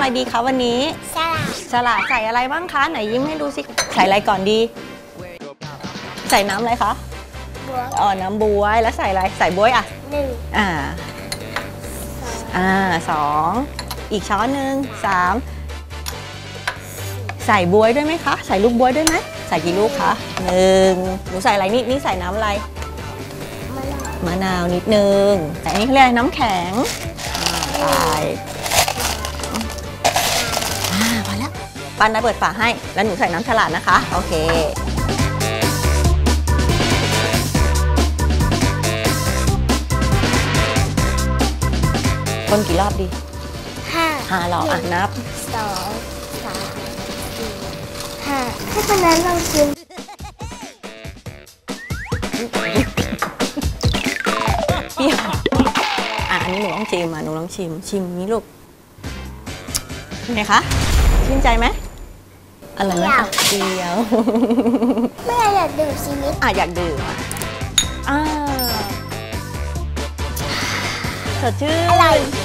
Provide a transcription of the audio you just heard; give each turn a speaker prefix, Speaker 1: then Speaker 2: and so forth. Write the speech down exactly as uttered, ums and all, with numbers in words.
Speaker 1: อะไรดีคะวันนี้สลัดสลัดใส่อะไรบ้างคะไหนยิ้มให้ดูสิใส่อะไรก่อนดีใส่น้ำอะไรคะบ๊วยอ๋อน้ำบ๊วยแล้วใส่อะไรใส่บ๊วยอ่ะหนึ่งอ่าอ่าสองอีกช้อนหนึ่งสามใส่บ๊วยด้วยไหมคะใส่ลูกบ๊วยด้วยไหมใส่กี่ลูกคะหนึ่งหนูใส่อะไรนี่นี่ใส่น้ำอะไรมะนาวนิดนึงแต่นี่เขาเรียกน้ำแข็งใส่พอแล้วปันนะเปิดฝาให้แล้วหนูใส่น้ำฉลาดนะคะโอเคคนกี่รอบดีห้าห้ารอบอ่ะนับสองสามสี่ห้าให้คนนั้นลองชิมเปรี้ยวอ่ะอันนี้หนูลองชิมอ่ะหนูลองชิมชิมนี้ลูกเป็นไงคะชื่นใจไหมอร่อยไหมคะเปรี้ยวไม่อยากดื่มชีวิตอ่ะอยากดื่มอ่ะอ่าสดชื่น